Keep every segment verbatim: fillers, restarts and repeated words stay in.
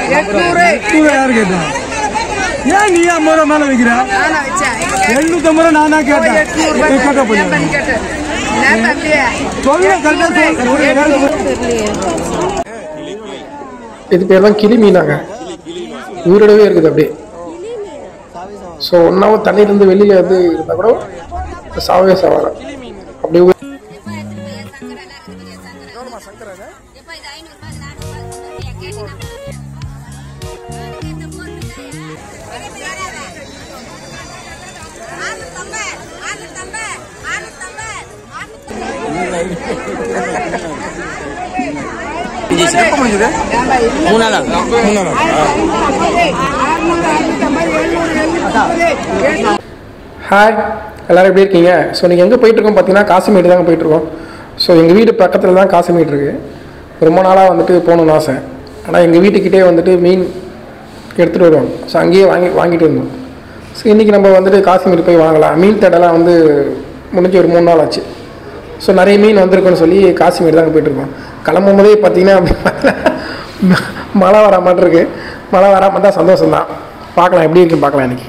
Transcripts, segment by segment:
யாரு கேட்டா ஏன் நீ ஐம்பது ரூபா மேல வைக்கிற எழுநூத்தி ஐம்பது ரூபா நான் தான் கேட்டேன் இது பேர் தான் கிளி மீனாங்க உயிரோடவே இருக்குது அப்படியே ஸோ ஒன்றாவும் தண்ணியிலேருந்து வெளியில் வந்து இருந்தால் கூட சாவே சாவாரம் அப்படியே ஹாய் எல்லோரும் எப்படி இருக்கீங்க? ஸோ நீங்கள் எங்கே போயிட்டுருக்கோம் பார்த்தீங்கன்னா காசிமேடு தாங்க போயிட்டுருக்கோம். ஸோ எங்கள் வீட்டு பக்கத்தில் தான் காசிமேடு இருக்குது. ரொம்ப நாளாக வந்துட்டு போகணுன்னு ஆசை. ஆனால் எங்கள் வீட்டுக்கிட்டே வந்துட்டு மீன் எடுத்துகிட்டு வருவாங்க. ஸோ அங்கேயே வாங்கி வாங்கிட்டு இருந்தோம். ஸோ இன்றைக்கி நம்ம வந்துட்டு காசிமேடு போய் வாங்கலாம். மீன் தடலாம் வந்து முடிஞ்சு ஒரு மூணு நாள் ஆச்சு. ஸோ நிறைய மீன் வந்திருக்குன்னு சொல்லி காசிமேடு தாங்க போயிட்டுருக்கோம். கிளம்பும் போதே பார்த்தீங்கன்னா மழை வர மாதிரி இருக்குது. மழை வராமல் தான் சந்தோஷம்தான். பார்க்கலாம் எப்படி இருக்குன்னு பார்க்கலாம் இன்றைக்கி.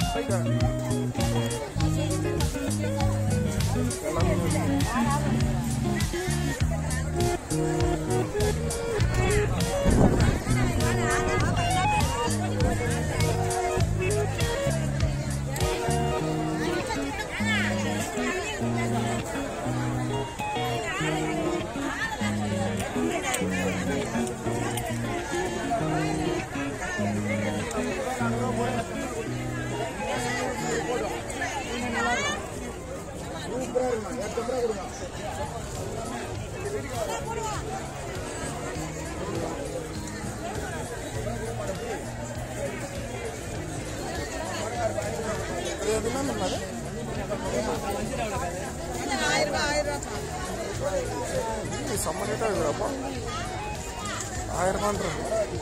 சம்மரேட்டா இருக்குறப்பா ஆயிரம் ரூபாய்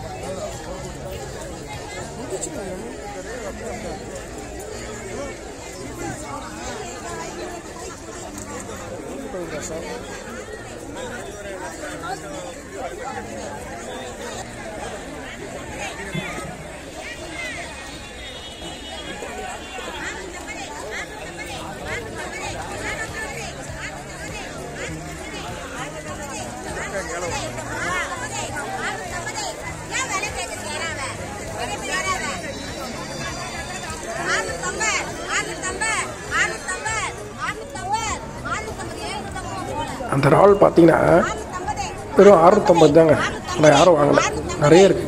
அந்த இறால் பார்த்தீங்கன்னா வெறும் அறுநூத்தம்பது தாங்க. ஆனால் யாரும் வாங்கலை, நிறைய இருக்கு.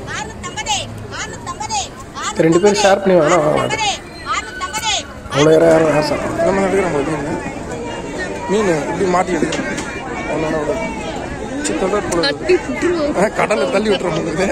ரெண்டு பேரும் ஷேர் பண்ணி வாங்கினா வாங்கலாம். அவ்வளோ யாரும் யாரும் ஆசை நம்ம எடுக்கிறோம் மீன் இப்படி மாட்டி எடுக்கிறோம். அவனோட சித்தம் கடலை தள்ளி விட்டுறோம்.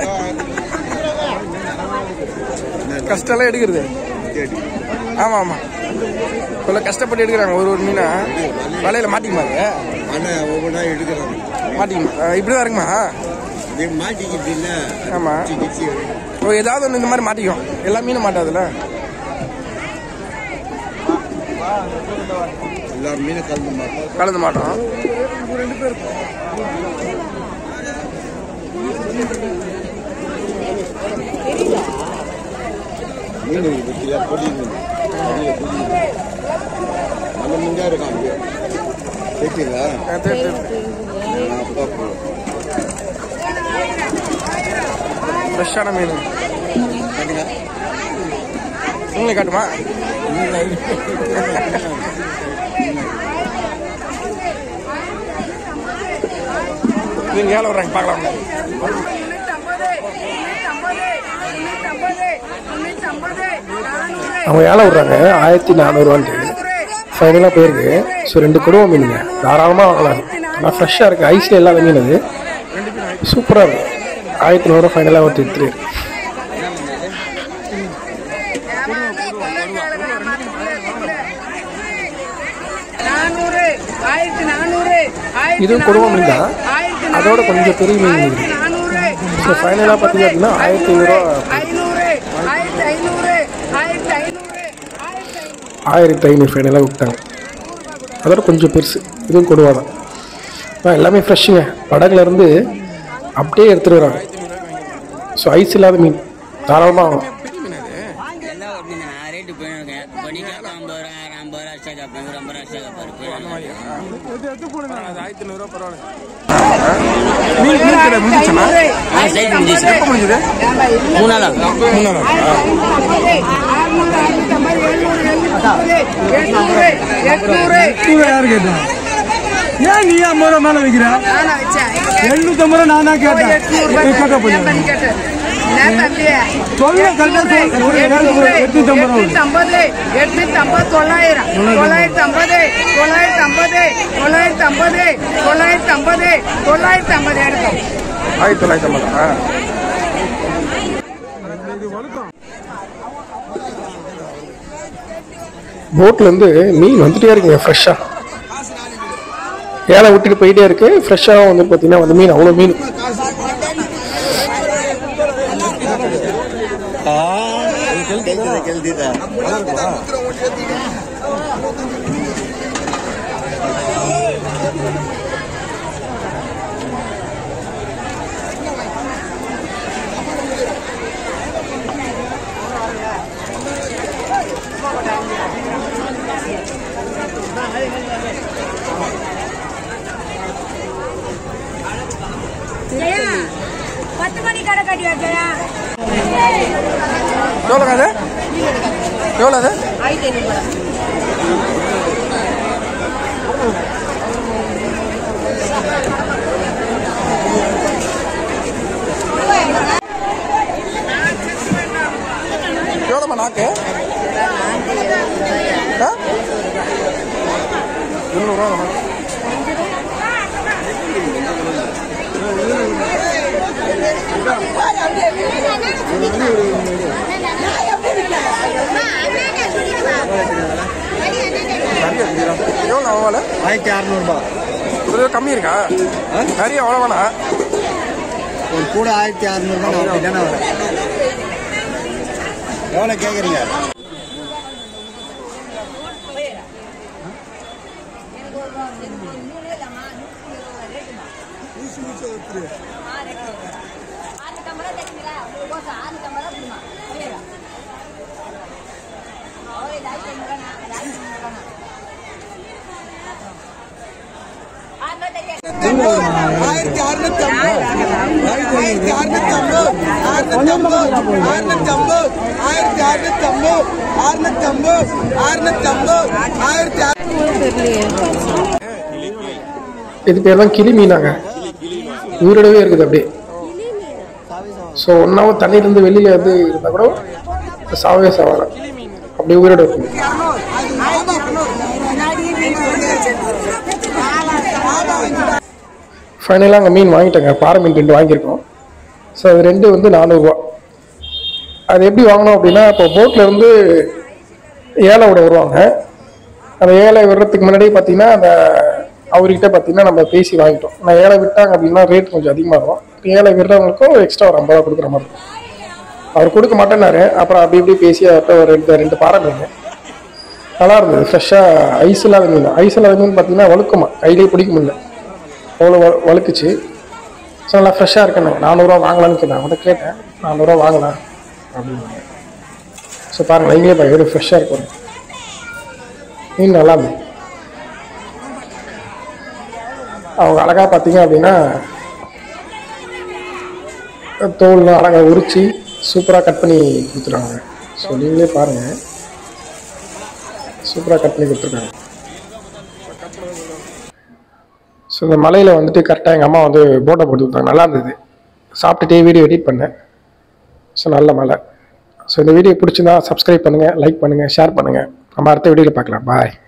கஷ்டம்லாம் எடுக்கிறது. ஆமாம் ஆமாம், இவ்வளோ கஷ்டப்பட்டு எடுக்கிறாங்க. ஒரு ஒரு மீனா வலையில் மாட்டிக்குமாங்க. ஒவ்வொன்றா எடுக்கிறாங்க. மாட்டிக்குமா? இப்படிதான் இருக்குமா? மாட்டிக்கிட்டு இல்லை. ஆமாம், ஓ ஏதாவது ஒன்று இந்த மாதிரி மாட்டிக்கும். எல்லா மீனும் மாட்டாதுல்ல. எல்லா மீனும் கலந்து மாட்டோம் கலந்து மாட்டோம். மீன் பற்றியா பொடி நல்ல மீன் தான் இருக்கான். கேட்டீங்களா? ஃப்ரெஷ்ஷான மீன் நீங்களே காட்டுமா? நீங்கள் ஏழை வர்றாங்க பார்க்கலாம். அவங்க ஏழை விட்றாங்க ஆயிரத்தி நானூறுவான்ட்டு ஃபைனலாக போயிருக்கு. ஸோ ரெண்டு கொடுவா மீனுங்க தாராளமாக வாங்கலாம். ஆனால் ஃப்ரெஷ்ஷாக இருக்குது. ஐஸில் இல்லாத மீன் அது சூப்பராக இருக்கும். ஆயிரத்தி நூறுரூவா ஃபைனலாக ஒரு எடுத்துரு. இதுவும் கொடுவா மீன் தான், அதோட கொஞ்சம் பெரிய மீன் இருக்குது. ஸோ ஃபைனலாக பார்த்தீங்க அப்படின்னா ஆயிரத்தி ஐநூறுரூவா ஆயிரத்தி ஐநூறு ஃபைனலாக விட்டாங்க. அதோட கொஞ்சம் பெருசு. இதுவும் கொடுவா தான். எல்லாமே ஃப்ரெஷ்ஷுங்க. படகுலேருந்து அப்படியே எடுத்துகிட்டு வராங்க. ஸோ ஐஸ் இல்லாத மீன் தாராளமாக ஆகும். ஏன் நீ ஐம்பது ரூபா மேல வைக்கிற? எண்ணூத்தி ஐம்பது ரூபா நானா கேட்டேன். தொள்ளாயிரம் தொள்ளாயிரத்தி ஐம்பது தொள்ளாயிரத்தி ஐம்பது தொள்ளாயிரத்தி ஐம்பது தொள்ளாயிரத்தி ஐம்பது தொள்ளாயிரத்தி ஐம்பது எடுக்கும். ஆயிரத்தி தொள்ளாயிரத்தி ஐம்பதா? போட்லேருந்து மீன் வந்துட்டே இருக்குங்க ஃப்ரெஷ்ஷாக. ஏழை விட்டுட்டு போயிட்டே இருக்கு. ஃப்ரெஷ்ஷாக வந்து பார்த்தீங்கன்னா வந்து மீன் அவ்வளோ மீன். எவ்வளோங்க அது எவ்வளோ அது எவ்வளோம்மா நாக்கு முந்நூறுரூவா எவ்வளோ அவ்வளோ ஆயிரத்தி அறநூறுபா ஒரு கம்மி இருக்கா நிறைய அவ்வளோ வேணா ஒரு கூட ஆயிரத்தி அறநூறுபா தானே வரும் எவ்வளோ கேட்குறீங்க ஆயிரத்தி அறுநூத்தி ஆயிரத்தி அறுநூத்தி ஐம்பது அறுநூத்தி ஐம்பது அறுநூத்தி ஐம்பது ஆயிரத்தி அறுநூத்தி ஐம்பது அறுநூத்தி ஐம்பது அறுநூத்தி ஐம்பது ஆயிரத்தி இது பேர் தான் கிளி மீனாங்க உயிரோடவே இருக்குது அப்படியே ஸோ ஒன்றாவும் தண்ணியிலேருந்து வெளியில் வந்து இருந்தால் கூட சாவே சாவாங்க அப்படியே உயிரோட இருக்குது ஃபைனலாக அங்கே மீன் வாங்கிட்டேங்க பாறை மீன் ரெண்டு வாங்கியிருக்கோம் ஸோ அது ரெண்டு வந்து நானூறுரூவா அது எப்படி வாங்கணும் அப்படின்னா இப்போ போட்டில் இருந்து ஏழை விட வருவாங்க அந்த ஏழை விடுறதுக்கு முன்னாடியே பார்த்தீங்கன்னா அந்த அவர்கிட்ட பார்த்தீங்கன்னா நம்ம பேசி வாங்கிட்டோம் நான் ஏழை விட்டாங்க அப்படின்னா ரேட் கொஞ்சம் அதிகமாக இருக்கும் ஏழை விடுறவங்களுக்கும் எக்ஸ்ட்ரா ஒரு ஐம்பது ரூபா கொடுக்குற மாதிரி இருக்கும் அவர் கொடுக்க மாட்டேன்னாரு அப்புறம் அப்படி இப்படி பேசி அவர்கிட்ட ஒரு ரெண்டு ரெண்டு பாறை மீன் நல்லா இருந்தது ஃப்ரெஷ்ஷாக ஐஸ் இல்லாத மீன் ஐஸ் இல்லாத மீன் பார்த்தீங்கன்னா வழுக்குமா கையிலேயே பிடிக்க முடியல அவ்வளோ வ வழுக்குச்சு ஸோ நல்லா ஃப்ரெஷ்ஷாக இருக்குன்னு நானூறுரூவா வாங்கலான்னு கேட்டேன் அவங்கள்ட்ட கேட்டேன் நானூறுரூவா வாங்கலாம் அப்படின்னு ஸோ பாருங்கள் நீங்களே பாருங்க எவ்வளோ ஃப்ரெஷ்ஷாக இருக்கும் மீன் நல்லா இருந்தது அவங்க அழகாக பார்த்தீங்க அப்படின்னா தோல்லாம் அழகாக உரித்து சூப்பராக கட் பண்ணி கொடுத்துருக்காங்க ஸோ நீங்களே பாருங்கள் சூப்பராக கட் பண்ணி கொடுத்துருக்காங்க ஸோ இந்த மலையில் வந்துட்டு கரெக்டாக எங்கள் அம்மா வந்து போட்டை போட்டு கொடுத்தாங்க நல்லா இருந்தது சாப்பிட்டுட்டே வீடியோ எடிட் பண்ணேன் ஸோ நல்ல மலை ஸோ இந்த வீடியோ பிடிச்சிருந்தா சப்ஸ்கிரைப் பண்ணுங்கள் லைக் பண்ணுங்கள் ஷேர் பண்ணுங்கள் நம்ம அடுத்த வீடியோவில் பார்க்கலாம் பாய்